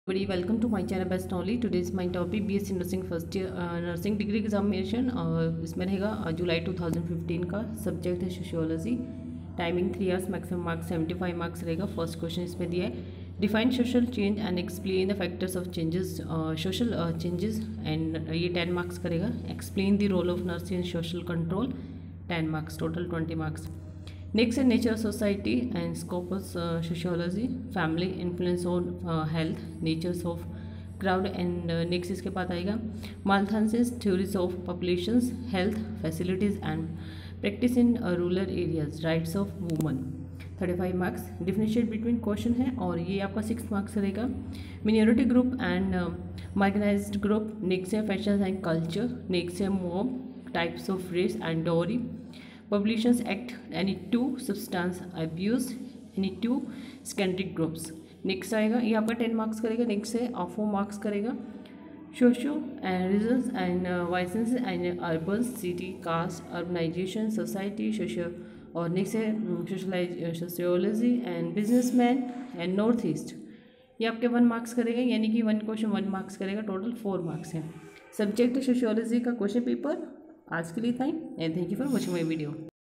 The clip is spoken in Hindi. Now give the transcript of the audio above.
Everybody, welcome to my channel Best Only. Today is my topic BSc nursing first year nursing degree examination और इसमें रहेगा जुलाई 2015 का सब्जेक्ट है sociology. Timing 3 hours, maximum marks 75 marks रहेगा। फर्स्ट क्वेश्चन इसमें दिया है, define social change and explain the factors of changes social changes and ये 10 मार्क्स करेगा। Explain the role of nurse in social control 10 marks, total 20 marks. Next is nature of society and scope of sociology, family influence on health, natures of crowd and next इसके बाद आएगा Malthan's theories of populations, health, facilities and practice in rural areas, rights of women 35 marks. Differentiate between question है और ये आपका 6 मार्क्स रहेगा। Minority group and marginalised group, next है फैशन एंड कल्चर, नेक्स्ट है mob, types of race and dowry, Publications Act, any two substance abuse, any two secondary groups। Next आएगा ये आपका 10 मार्क्स करेगा। नेक्स्ट है 4 मार्क्स करेगा सोशो एंड रीजन्स एंड वाइसेंस and urban city caste urbanisation society social और नेक्स्ट है sociology and businessman and north east. ये आपके 1 मार्क्स करेगा, यानी कि 1 क्वेश्चन 1 मार्क्स करेगा। टोटल 4 मार्क्स है। सब्जेक्ट सोशियोलॉजी का क्वेश्चन पेपर आज के लिए इतना ही and thank you for watching my video.